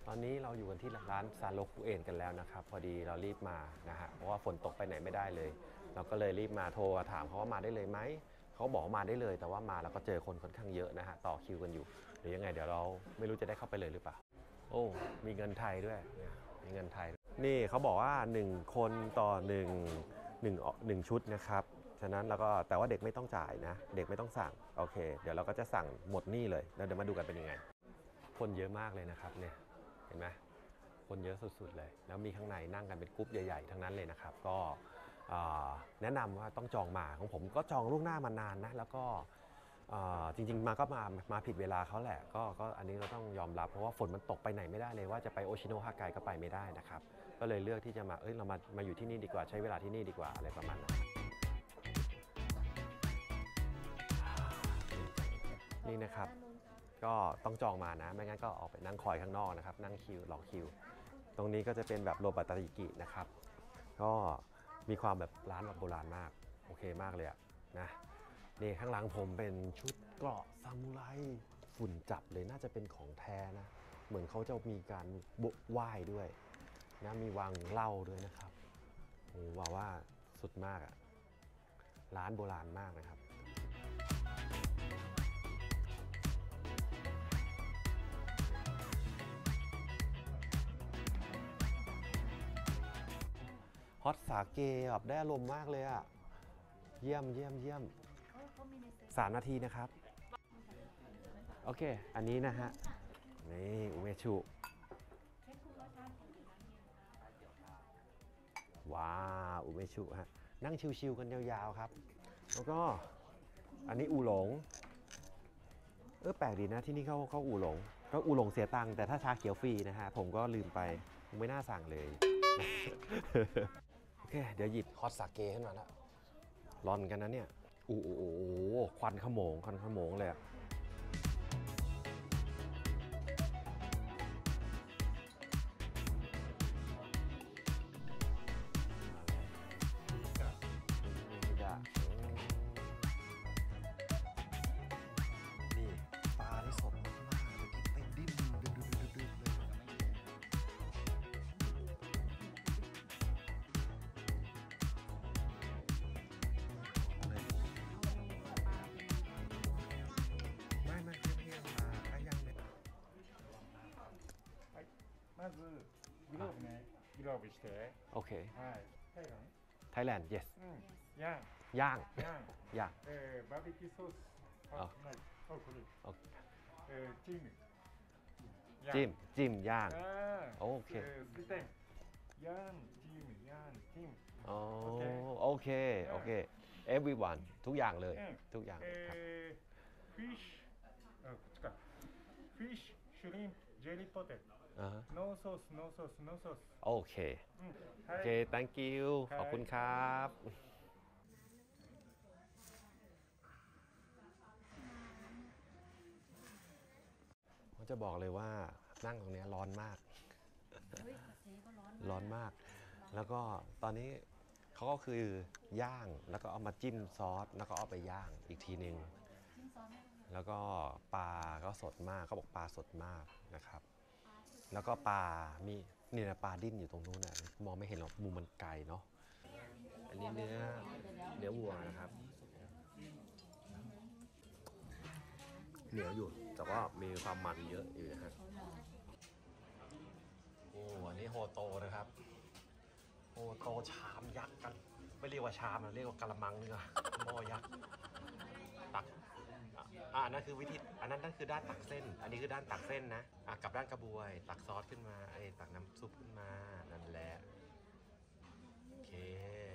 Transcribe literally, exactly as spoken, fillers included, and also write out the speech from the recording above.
ตอนนี้เราอยู่กันที่ร้านซาโลคุเอนกันแล้วนะครับพอดีเรารีบมานะฮะเพราะว่าฝนตกไปไหนไม่ได้เลยเราก็เลยรีบมาโทรถามเขาว่ามาได้เลยไหมเขาบอกมาได้เลยแต่ว่ามาแล้วก็เจอคนค่อนข้างเยอะนะฮะต่อคิวกันอยู่หรือยังไงเดี๋ยวเราไม่รู้จะได้เข้าไปเลยหรือเปล่าโอ้มีเงินไทยด้วยมีเงินไทยนี่เขาบอกว่าหนึ่งคนต่อหนึ่งหนึ่งหนึ่งชุดนะครับฉะนั้นแล้วก็แต่ว่าเด็กไม่ต้องจ่ายนะเด็กไม่ต้องสั่งโอเคเดี๋ยวเราก็จะสั่งหมดนี่เลยแล้วเดี๋ยวมาดูกันเป็นยังไงคนเยอะมากเลยนะครับเนี่ยเห็นไหมคนเยอะสุดๆเลยแล้วมีข้างในนั่งกันเป็นกรุ๊ปใหญ่ๆทั้งนั้นเลยนะครับก็แนะนำว่าต้องจองมาของผมก็จองล่วงหน้ามานานนะแล้วก็จริงๆมาก็มามาผิดเวลาเขาแหละก็ก็อันนี้เราต้องยอมรับเพราะว่าฝนมันตกไปไหนไม่ได้เลยว่าจะไปโอชิโนะฮากไกก็ไปไม่ได้นะครับก็เลยเลือกที่จะมาเอ้ยเรามามาอยู่ที่นี่ดีกว่าใช้เวลาที่นี่ดีกว่าอะไรประมาณนั้นนี่นะครับก็ต้องจองมานะไม่งั้นก็ออกไปนั่งคอยข้างนอกนะครับนั่งคิวรอคิวตรงนี้ก็จะเป็นแบบโรบัตาริกินะครับก็มีความแบบร้านแบบโบราณมากโอเคมากเลยอะนะนี่ข้างหลังผมเป็นชุดเกราะซามูไรฝุ่นจับเลยน่าจะเป็นของแท้นะเหมือนเขาจะมีการไหว้ด้วยนะมีวางเหล้าด้วยนะครับโอ้ว่าว่าสุดมากอะร้านโบราณมากนะครับฮอตสาเกแบบได้อารมณ์มากเลยอะเยี่ยมเยี่ยมเยี่ยมสามนาทีนะครับโอเคอันนี้นะฮะนี่อุเมชุว้าอุเมชุฮะนั่งชิวๆกันยาวๆครับแล้วก็อันนี้อูหลงเออแปลกดีนะที่นี่เขาเขาอูหลงก็อูหลงเสียตังค์แต่ถ้าชาเขียวฟรีนะฮะผมก็ลืมไปไม่น่าสั่งเลยโอเคเดี๋ยวหยิบฮอตสาเกขึ้นมาแล้วร้อนกันนะเนี่ยโอ้โหควันขโมงควันขโมงเลยอะนี่ปลาที่สดมากๆเมื่อกี้เต็มดิ้นดึบๆๆๆเลยまずグローブね、グローブして。 โอเคはい。 ไทยแลนด์ yes うん。ヤン。 ย่างヤン。 ย่างえー、バーベキューソース。あ、ない。あ、これ。えー、チーム。 จิ้มจิ้มย่างあโอเคえー、スリテン。ヤン、チーム、ヤン、チーム。 อ๋อโอเคโอเค everyone ทุกอย่างเลยทุกอย่างเลยครับえー、フィッシュ。あ、こっちか。フィッシュ、シュリンプ、ジェリーポテト。no sauce no sauce no sauce โอเคโอเค thank you ขอบคุณครับผมจะบอกเลยว่านั่งตรงนี้ร้อนมากร้อนมากแล้วก็ตอนนี้เขาก็คือย่างแล้วก็เอามาจิ้มซอสแล้วก็เอาไปย่างอีกทีนึงแล้วก็ปลาก็สดมากเขาบอกปลาสดมากนะครับแล้วก็ปลามีนี่นะปลาดิ้นอยู่ตรงนู้นนะมองไม่เห็นหรอกมุมมันไกลเนาะอันนี้เนื้อเนื้อวัวนะครับเหนียวอยู่แต่ว่ามีความมันเยอะอยู่นะฮะโอ้อันนี้โฮโตนะครับโฮโตชามยักษ์กันไม่เรียกว่าชามนะเรียกว่ากะละมังนี่นะหม้อยักษ์ตักอ่านั่นคือวิธีอันนั้นนั่นคือด้านตักเส้นอันนี้คือด้านตักเส้นนะอ่ะกับด้านกระบวยตักซอสขึ้นมาไอ้ตักน้ำซุปขึ้นมานั่นแหละโอเค